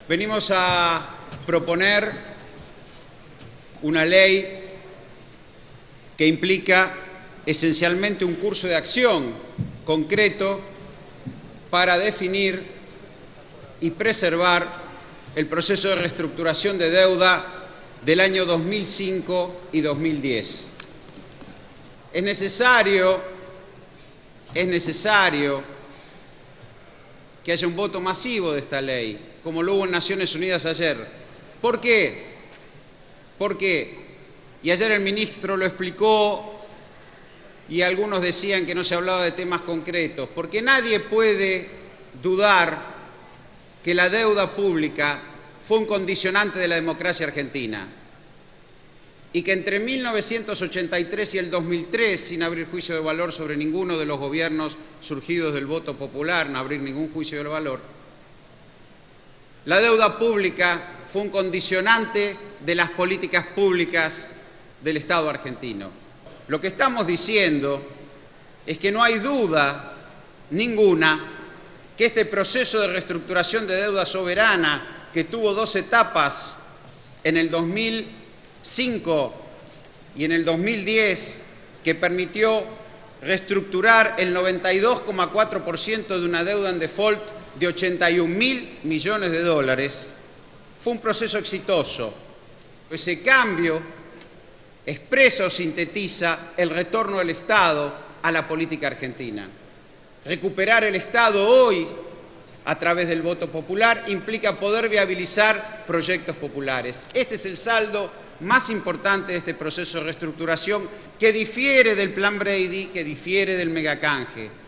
Venimos a proponer una ley que implica esencialmente un curso de acción concreto para definir y preservar el proceso de reestructuración de deuda del año 2005 y 2010. Es necesario que haya un voto masivo de esta ley, como lo hubo en Naciones Unidas ayer. ¿Por qué? Y ayer el ministro lo explicó y algunos decían que no se hablaba de temas concretos, porque nadie puede dudar que la deuda pública fue un condicionante de la democracia argentina y que entre 1983 y el 2003, sin abrir juicio de valor sobre ninguno de los gobiernos surgidos del voto popular, no abrir ningún juicio de valor, la deuda pública fue un condicionante de las políticas públicas del Estado argentino. Lo que estamos diciendo es que no hay duda ninguna que este proceso de reestructuración de deuda soberana, que tuvo dos etapas en el 2005 y en el 2010, que permitió reestructurar el 92,4% de una deuda en default de 81.000 millones de dólares, fue un proceso exitoso. Ese cambio expresa o sintetiza el retorno del Estado a la política argentina. Recuperar el Estado hoy, a través del voto popular, implica poder viabilizar proyectos populares. Este es el saldo más importante de este proceso de reestructuración, que difiere del Plan Brady, que difiere del megacanje.